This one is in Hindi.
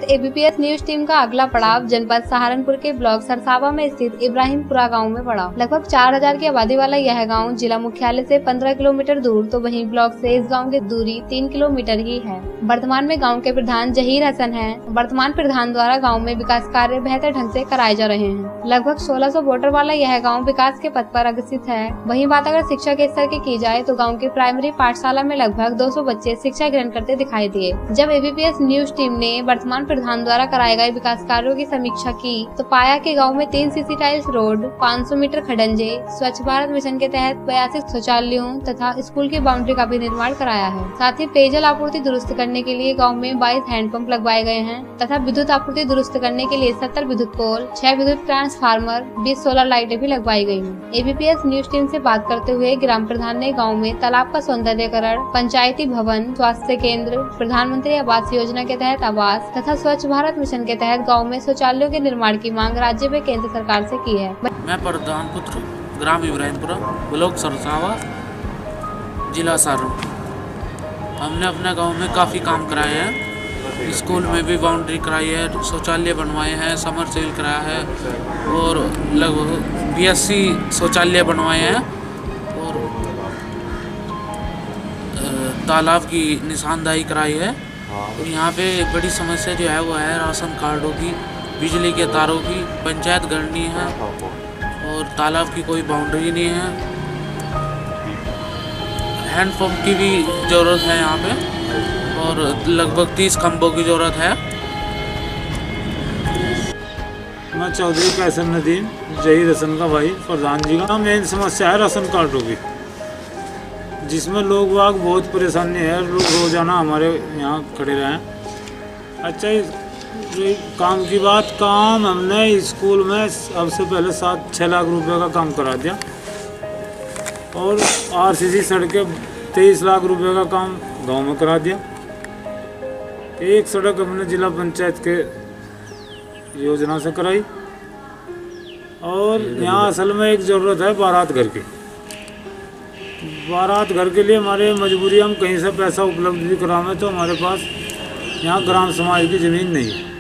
एबीपीएस न्यूज टीम का अगला पड़ाव जनपद सहारनपुर के ब्लॉक सरसावा में स्थित इब्राहिमपुरा गांव में पड़ा। लगभग 4000 की आबादी वाला यह गांव जिला मुख्यालय से 15 किलोमीटर दूर तो वहीं ब्लॉक से इस गांव की दूरी 3 किलोमीटर ही है। वर्तमान में गांव के प्रधान जहीर हसन हैं। वर्तमान प्रधान द्वारा गांव में विकास कार्य बेहतर ढंग से कराए जा रहे हैं। लगभग 1600 वोटर वाला यह गाँव विकास के पथ पर अग्रसित है। वहीं बात अगर शिक्षा के स्तर की जाए तो गाँव की प्राइमरी पाठशाला में लगभग 200 बच्चे शिक्षा ग्रहण करते दिखाई दिए। जब एबीपीएस न्यूज टीम ने वर्तमान प्रधान द्वारा कराए गए विकास कार्यों की समीक्षा की तो पाया कि गांव में 3 सीसी टाइल्स रोड, 500 मीटर खडंजे, स्वच्छ भारत मिशन के तहत 82 शौचालयों तथा स्कूल की बाउंड्री का भी निर्माण कराया है। साथ ही पेयजल आपूर्ति दुरुस्त करने के लिए गांव में 22 हैंडपंप लगवाए गए हैं तथा विद्युत आपूर्ति दुरुस्त करने के लिए 70 विद्युत पोल, 6 विद्युत ट्रांसफार्मर, 20 सोलर लाइटें भी लगवाई गयी हैं। एबीपीएस न्यूज टीम से बात करते हुए ग्राम प्रधान ने गाँव में तालाब का सौंदर्यीकरण, पंचायती भवन, स्वास्थ्य केंद्र, प्रधानमंत्री आवास योजना के तहत आवास तथा स्वच्छ भारत मिशन के तहत गांव में शौचालयों के निर्माण की मांग राज्य व केंद्र सरकार से की है। मैं प्रधान पुत्र ग्राम इब्राहिमपुरा ब्लॉक सरसावा जिला सहारनपुर। हमने अपने गांव में काफ़ी काम कराए हैं। स्कूल में भी बाउंड्री कराई है, शौचालय बनवाए हैं, समर सेल कराया है और लगभग 82 शौचालय बनवाए हैं और तालाब की निशानदाही कराई है। और यहाँ पे बड़ी समस्या जो है वो है राशन कार्डों की, बिजली के तारों की, पंचायत गणनी है और तालाब की कोई बाउंड्री नहीं है। हैंडपम्प की भी ज़रूरत है यहाँ पे और लगभग 30 खंभों की ज़रूरत है। मैं चौधरी कैसर नदीम जहीर हसन का भाई प्रधान जी का मेन समस्या है राशन कार्डों की, जिसमें लोग वाग बहुत परेशानी है। लोग रोजाना हमारे यहाँ खड़े रहे हैं। अच्छा काम की बात, काम हमने स्कूल में अब से पहले 7-6 लाख रुपए का काम करा दिया और आरसीसी सड़कें 23 लाख रुपए का काम गांव में करा दिया। एक सड़क हमने जिला पंचायत के योजना से कराई और यहाँ असल में एक ज़रूरत है बारात घर की। बारात घर के लिए हमारे मजबूरी, हम कहीं से पैसा उपलब्ध भी करावें तो हमारे पास यहाँ ग्राम समाज की ज़मीन नहीं है।